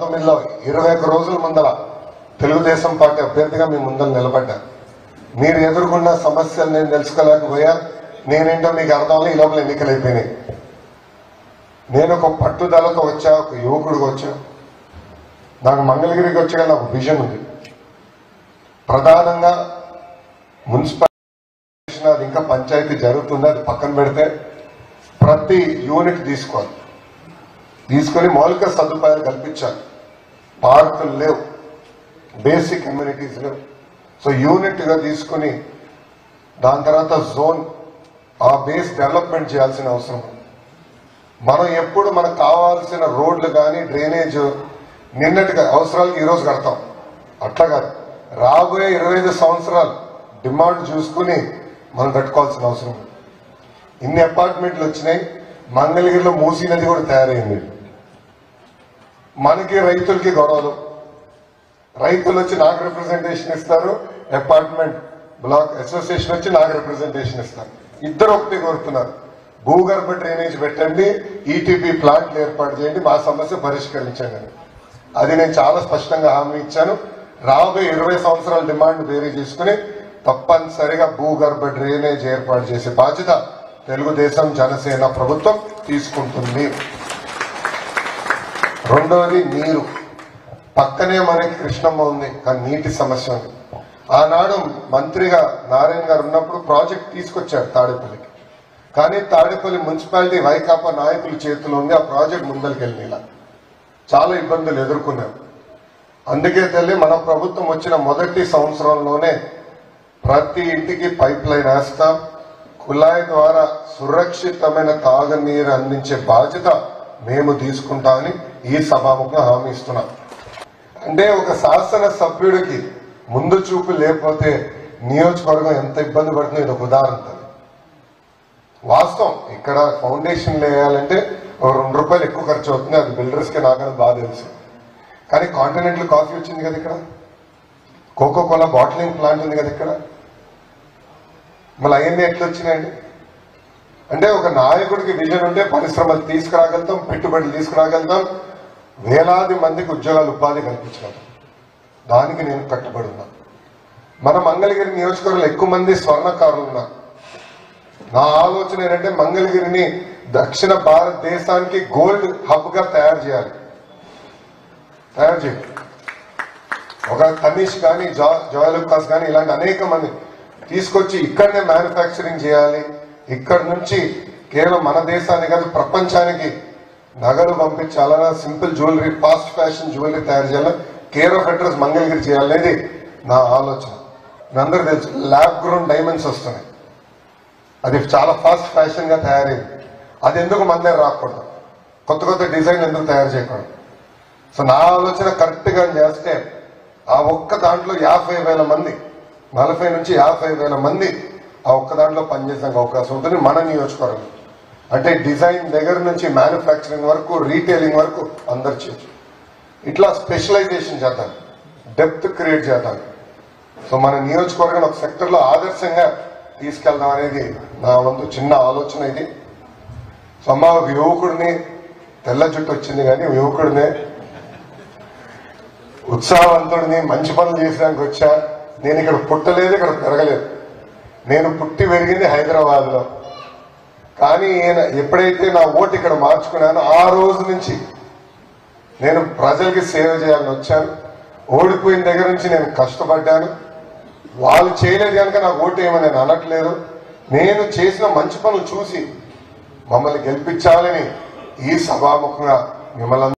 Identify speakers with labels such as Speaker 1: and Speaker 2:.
Speaker 1: 2019లో 21 రోజుల ముందర తెలుగుదేశం పార్టీ అభ్యర్థిగా మీ ముందర నిలబడ్డా. మీరు ఎదుర్కొన్న సమస్యలు నేను తెలుసుకోలేకపోయా. నేనేంటో మీకు అర్థం ఈ లోపల ఎన్నికలు అయిపోయినాయి. నేను ఒక పట్టుదలతో వచ్చా, ఒక యువకుడికి వచ్చా. నాకు మంగళగిరికి వచ్చాక నాకు విజన్ ఉంది. ప్రధానంగా మున్సిపాలిటీ అది ఇంకా పంచాయతీ జరుగుతుంది, అది పక్కన పెడితే ప్రతి యూనిట్ తీసుకొని మౌలిక సదుపాయాలు కల్పించాలి. పార్కులు లేవు, బేసిక్ కమ్యూనిటీస్ లేవు. సో యూనిట్గా తీసుకుని దాని తర్వాత జోన్ ఆ బేస్ డెవలప్మెంట్ చేయాల్సిన అవసరం. మనం ఎప్పుడు మనకు కావాల్సిన రోడ్లు కానీ డ్రైనేజ్ నిన్నటిగా అవసరాలకు ఈరోజు కడతాం, అట్లా కాదు. రాబోయే 25 సంవత్సరాలు డిమాండ్ చూసుకుని మనం కట్టుకోవాల్సిన అవసరం. ఇన్ని అపార్ట్మెంట్లు వచ్చినాయి. మంగళగిరిలో మూసీ నది కూడా తయారైంది. మనకి రైతులకి గొడవలు. రైతులు వచ్చి నాకు రిప్రజెంటేషన్ ఇస్తారు, అపార్ట్మెంట్ బ్లాక్ అసోసియేషన్ వచ్చి నాకు రిప్రజెంటేషన్ ఇస్తారు. ఇద్దరు ఒకటి కోరుతున్నారు, భూగర్భ డ్రైనేజ్ పెట్టండి, ఈటీపీ ప్లాంట్లు ఏర్పాటు చేయండి, మా సమస్య పరిష్కరించండి అని. అది నేను చాలా స్పష్టంగా హామీ ఇచ్చాను. రాబోయే 20 సంవత్సరాల డిమాండ్ వేరీ చేసుకుని తప్పనిసరిగా భూగర్భ డ్రైనేజ్ ఏర్పాటు చేసే బాధ్యత తెలుగుదేశం జనసేన ప్రభుత్వం తీసుకుంటుంది. రెండోది నీరు. పక్కనే మనకి కృష్ణమ్మ ఉంది, కానీ నీటి సమస్య ఉంది. ఆనాడు మంత్రిగా నారాయణ గారు ఉన్నప్పుడు ప్రాజెక్ట్ తీసుకొచ్చారు తాడేపల్లికి, కానీ తాడేపల్లి మున్సిపాలిటీ వైకాపా నాయకుల చేతిలో ఉంది. ఆ ప్రాజెక్ట్ ముందరికి వెళ్ళిన చాలా ఇబ్బందులు ఎదుర్కొన్నారు. అందుకే తల్లి మన ప్రభుత్వం వచ్చిన మొదటి సంవత్సరంలోనే ప్రతి ఇంటికి పైప్ లైన్ వేస్తాం, కుళాయి ద్వారా సురక్షితమైన తాగునీరు అందించే బాధ్యత మేము తీసుకుంటామని ఈ సభాముఖంగా హామీ ఇస్తున్నాం. అంటే ఒక శాసన సభ్యుడికి ముందు చూపు లేకపోతే నియోజకవర్గం ఎంత ఇబ్బంది పడుతుందో ఇది ఒక ఉదాహరణ. వాస్తవం, ఇక్కడ ఫౌండేషన్ వేయాలంటే ఒక ₹2 ఎక్కువ ఖర్చు అవుతుంది. అది బిల్డర్స్ కి నాకన్నా బాగా తెలుసు. కానీ కాంటినెంటల్ కాఫీ వచ్చింది కదా ఇక్కడ, కోకో కోలా బాటిలింగ్ ప్లాంట్ ఉంది కదా ఇక్కడ, మళ్ళీ అవన్నీ ఎట్లా వచ్చినాయండి? అంటే ఒక నాయకుడికి విజన్ ఉంటే పరిశ్రమలు తీసుకురాగలుగుతాం, పెట్టుబడులు తీసుకురాగలుగుతాం, వేలాది మందికి ఉద్యోగాలు ఉపాధి కల్పించగలుగుతాం. దానికి నేను కట్టుబడి ఉన్నా. మన మంగళగిరి నియోజకవర్గంలో ఎక్కువ మంది స్వర్ణకారులు ఉన్నారు. నా ఆలోచన ఏంటంటే మంగళగిరిని దక్షిణ భారతదేశానికి గోల్డ్ హబ్ గా తయారు చేయాలి. ఒక తనీష్ కానీ జోయలుకాస్ కానీ ఇలాంటి అనేక మంది తీసుకొచ్చి ఇక్కడనే మ్యానుఫ్యాక్చరింగ్ చేయాలి. ఇక్కడ నుంచి కేవలం మన దేశానికి కాదు ప్రపంచానికి నగలు పంపించాలన్నా, simple jewellery, fast fashion jewellery తయారు చేయాలి, కేర్ ఆఫ్ అడ్రస్ మంగళగిరి చేయాలనేది నా ఆలోచన. అందరూ తెలుసు ల్యాబ్ గ్రోన్ డైమండ్స్ వస్తున్నాయి, అది చాలా ఫాస్ట్ ఫ్యాషన్ గా తయారైంది. అది ఎందుకు మన దగ్గర రాకూడదు? కొత్త కొత్త డిజైన్ ఎందుకు తయారు చేయకూడదు? సో నా ఆలోచన కరెక్ట్ గా చేస్తే ఆ ఒక్క దాంట్లో 50,000 మంది, 40 నుంచి 50,000 మంది ఆ ఒక్క దాంట్లో పనిచేసే అవకాశం ఉంటుంది మన నియోజకవర్గం. అంటే డిజైన్ దగ్గర నుంచి మ్యానుఫ్యాక్చరింగ్ వరకు, రీటైలింగ్ వరకు అందరు చేయొచ్చు. ఇట్లా స్పెషలైజేషన్ చేద్దాం, డెప్త్ క్రియేట్ చేద్దాం. సో మన నియోజకవర్గం ఒక సెక్టర్ లో ఆదర్శంగా తీసుకెళ్దాం అనేది నా వంతు చిన్న ఆలోచన ఇది. సో అమ్మ, ఒక యువకుడిని, తెల్ల జుట్టు వచ్చింది కానీ యువకుడిని, ఉత్సాహవంతుడిని, మంచి పనులు చేసడానికి వచ్చా. నేను ఇక్కడ పుట్టలేదు, ఇక్కడ పెరగలేదు. నేను పుట్టి పెరిగింది హైదరాబాద్ లో. కానీ ఎప్పుడైతే నా ఓటు ఇక్కడ మార్చుకున్నానో ఆ రోజు నుంచి నేను ప్రజలకి సేవ చేయాలని వచ్చాను. ఓడిపోయిన దగ్గర నుంచి నేను కష్టపడ్డాను. వాళ్ళు చేయలేదు కనుక నాకు ఓటు ఏమని నేను అనట్లేదు. నేను చేసిన మంచి పనులు చూసి మమ్మల్ని గెలిపించాలని ఈ సభాముఖంగా మిమ్మల్ని